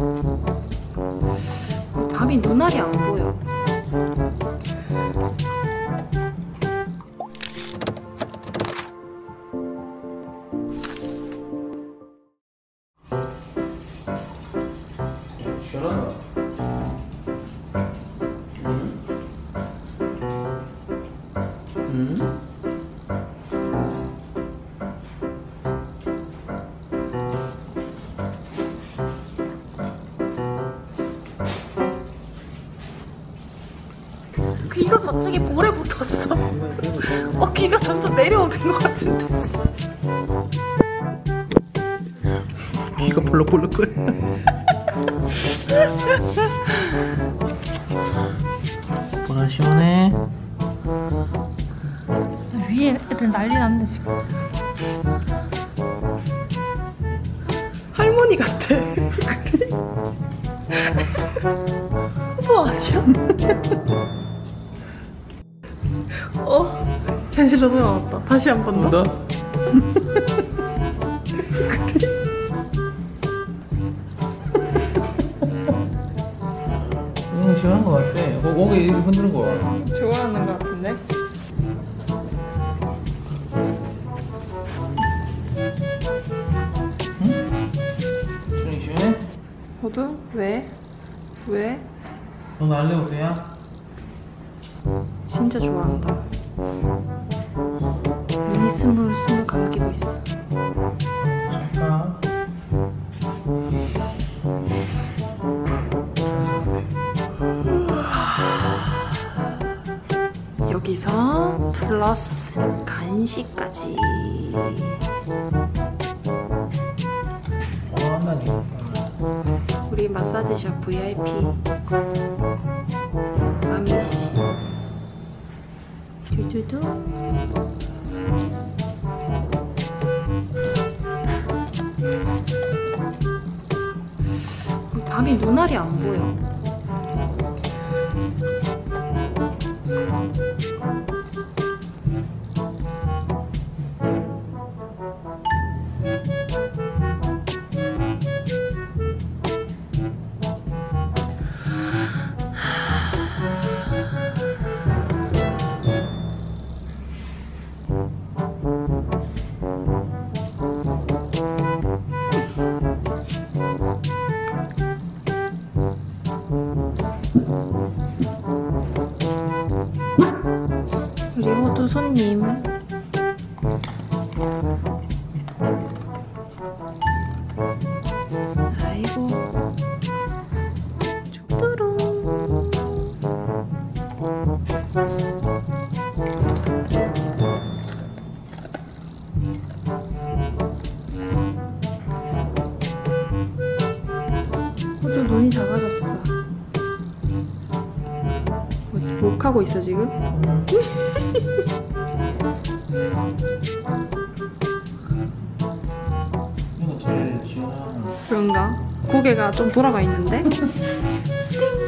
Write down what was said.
밤이 눈알이 안 보여. 시원하다. 귀가 갑자기 볼에 붙었어. 귀가 점점 내려오는 것 같은데. 귀가 볼록볼록거려. 보라 시원해. 위에 애들 난리 났네 지금. 할머니 같아. 또 아니야? 현실로 돌아왔다. 다시 한 번 더. 시원한 것 같아. 고개 흔드는 거. 좋아하는 것 같은데? 응? 주영이 시원해? 호두? 왜? 왜? 너 날래 호두야? 진짜 좋아한다. 눈이 스물스물 감기고 있어. 잠깐. 여기서 플러스 간식까지. 한다니까. 우리 마사지샵 VIP 마미씨. 두두두. 밤이 눈알이 안 보여. 우리 호두 손님. 아이고 쭈루루. 호두 눈이 작아졌어. 욕하고 있어 지금? 이거 제일 시원한. 그런가? 고개가 좀 돌아가 있는데? 띵!